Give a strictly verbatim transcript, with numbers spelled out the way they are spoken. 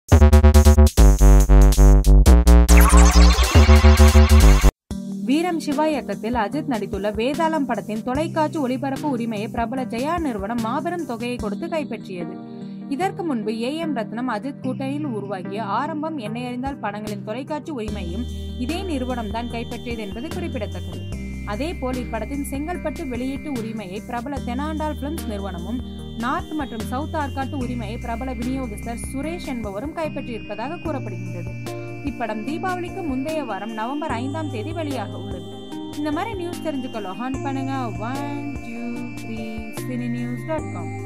வீரம் சிவா இயக்கத்தில் அஜித் நடித்துள்ள வேதாளம் படத்தின் தொலைக்காட்சி ஒளிபரப்பு உரிமையை பிரபல ஜெயா நிறுவனம் மாபெரும் தொகையை கொடுத்து கைப்பற்றியது. இதற்கு முன்பு ஏ எம் ரத்னம் அஜித் கூட்டணியில் உருவாக்கிய ஆரம்பம் என்னை அறிந்தால் படங்களின் தொலைக்காட்சி உரிமையும் இதே நிறுவனம் தான் கைப்பற்றியது என்பது குறிப்பிடத்தக்கது. அதேபோல் இப்படத்தின் செங்கல்பட்டு வெளியீட்டு உரிமையை பிரபல தெனாண்டால் பிலிம்ஸ் நிறுவனமும், நார்த் மற்றும் சவுத் ஆர்காட்டு உரிமையை பிரபல விநியோகஸ்தர் சுரேஷ் என்பவரும் கைப்பற்றியிருப்பதாக கூறப்படுகின்றது. இப்படம் தீபாவளிக்கு முந்தைய வாரம் நவம்பர் ஐந்தாம் தேதி வெளியாக உள்ளது. இந்த மாதிரி நியூஸ் தெரிஞ்சுக்கொள்ள ஹான் பண்ணுங்க one two three cine news dot com.